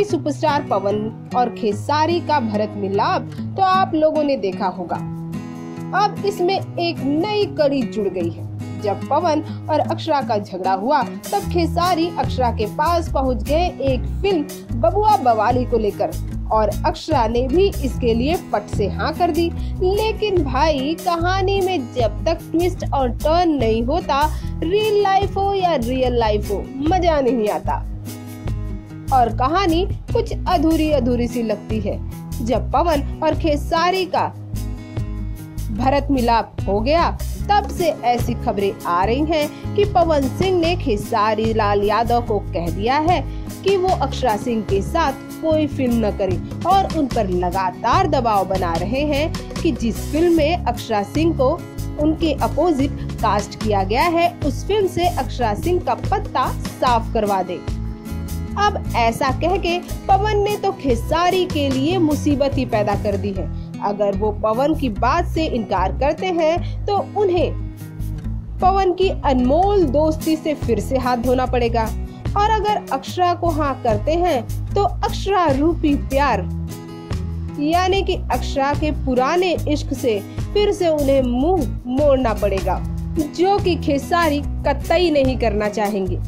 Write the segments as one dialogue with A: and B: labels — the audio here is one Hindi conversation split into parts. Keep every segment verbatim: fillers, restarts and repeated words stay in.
A: सुपरस्टार पवन और खेसारी का भरत मिलाप तो आप लोगों ने देखा होगा। अब इसमें एक नई कड़ी जुड़ गई है। जब पवन और अक्षरा का झगड़ा हुआ तब खेसारी अक्षरा के पास पहुंच गए एक फिल्म बबुआ बवाली को लेकर, और अक्षरा ने भी इसके लिए फट से हाँ कर दी। लेकिन भाई, कहानी में जब तक ट्विस्ट और टर्न नहीं होता, रियल लाइफ हो या रियल लाइफ हो, मजा नहीं आता और कहानी कुछ अधूरी अधूरी सी लगती है। जब पवन और खेसारी का भरत मिलाप हो गया तब से ऐसी खबरें आ रही हैं कि पवन सिंह ने खेसारी लाल यादव को कह दिया है कि वो अक्षरा सिंह के साथ कोई फिल्म न करे, और उन पर लगातार दबाव बना रहे हैं कि जिस फिल्म में अक्षरा सिंह को उनके अपोजिट कास्ट किया गया है उस फिल्म से अक्षरा सिंह का पत्ता साफ करवा दे। अब ऐसा कह के पवन ने तो खेसारी के लिए मुसीबत ही पैदा कर दी है। अगर वो पवन की बात से इनकार करते हैं तो उन्हें पवन की अनमोल दोस्ती से फिर से हाथ धोना पड़ेगा, और अगर अक्षरा को हाँ करते हैं तो अक्षरा रूपी प्यार यानी कि अक्षरा के पुराने इश्क से फिर से उन्हें मुंह मोड़ना पड़ेगा, जो कि खेसारी कतई नहीं करना चाहेंगे।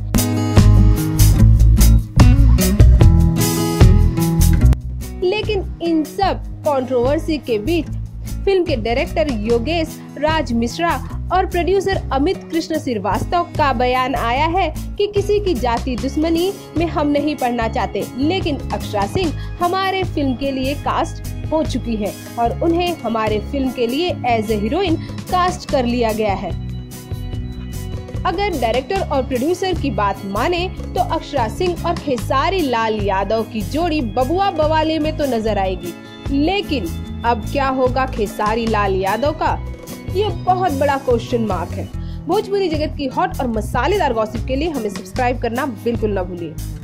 A: लेकिन इन सब कंट्रोवर्सी के बीच फिल्म के डायरेक्टर योगेश राज मिश्रा और प्रोड्यूसर अमित कृष्ण श्रीवास्तव का बयान आया है कि किसी की जाति दुश्मनी में हम नहीं पड़ना चाहते, लेकिन अक्षरा सिंह हमारे फिल्म के लिए कास्ट हो चुकी है और उन्हें हमारे फिल्म के लिए एज ए हीरोइन कास्ट कर लिया गया है। अगर डायरेक्टर और प्रोड्यूसर की बात माने तो अक्षरा सिंह और खेसारी लाल यादव की जोड़ी बबुआ बवाली में तो नजर आएगी, लेकिन अब क्या होगा खेसारी लाल यादव का, ये बहुत बड़ा क्वेश्चन मार्क है। भोजपुरी जगत की हॉट और मसालेदार गॉसिप के लिए हमें सब्सक्राइब करना बिल्कुल न भूलिए।